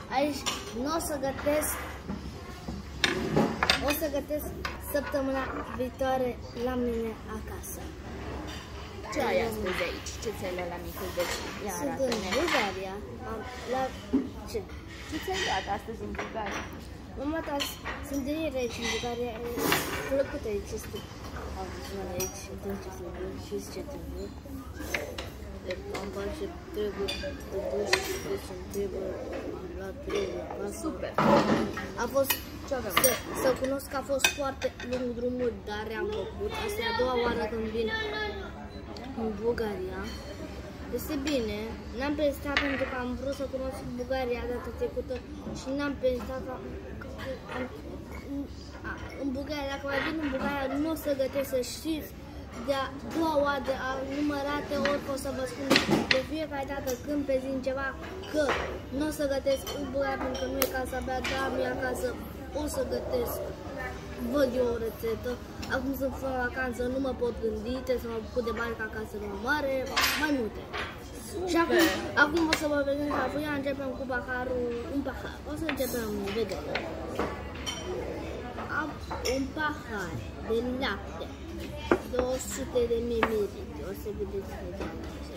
Aici nu o să gătesc. O să gătesc săptămâna viitoare la mine acasă. Ce ai astăzi aici? Ce ți-ai luat la micul dejun? Ia Sunt în arată-ne. Bulgaria. La ce? Ce ți-ai luat astăzi în Bulgaria? Mama ta, sunt de ieri aici în Bulgaria. Plăcut aici este. Am văzut aici, uite ce trebuie, știți ce trebuie. Am bani ce trebuie, de duș, deci îmi trebuie, am luat trebuie. Super! A fost, Ce avem? să cunosc că a fost foarte lung drumul, dar am făcut. Asta e a doua oară când vin în Bulgaria. Este bine, n-am pensat pentru că am vrut să cunosc Bulgaria data trecută și n-am pensat că în Bulgaria, dacă mai vin în Bulgaria, nu o să gătesc, să știți. De-a doua oară, de numărate ori pot să vă spun de fiecare dată când prezint ceva că nu o să gătesc în Bulgaria pentru că nu e ca să bea, dar mi-e acasă, o să gătesc. Văd eu o rețetă. Acum sunt fără vacanță, nu mă pot gândi, trebuie să mă bucur de bani ca acasă nu mare, mai multe. Și acum o să vă vedem că apoi începem cu paharul, un pahar. O să începem, vedem. Am un pahar de lapte, 200 de ml. O să vedeți vedem.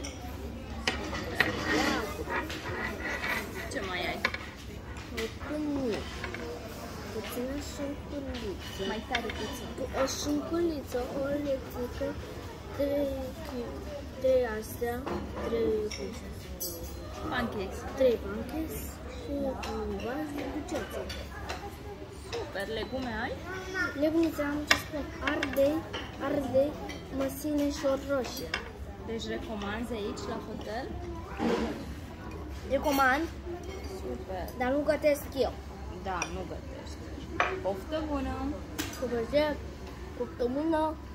Ce mai ai? O pâine. Puțină șunculiță. Mai tare puțin. O șunculiță, o letică, 3 astea, Pancakes. 3 pancakes și un vas de dulceață. Super! Legume ai? Legumița am ce spun, ardei, măsline și o roșie. Deci recomanzi aici la hotel? Recomand, Super! dar nu gătesc eu. Da, nu gătești. Poftă bună! Cu plăcere, cu poftă bună.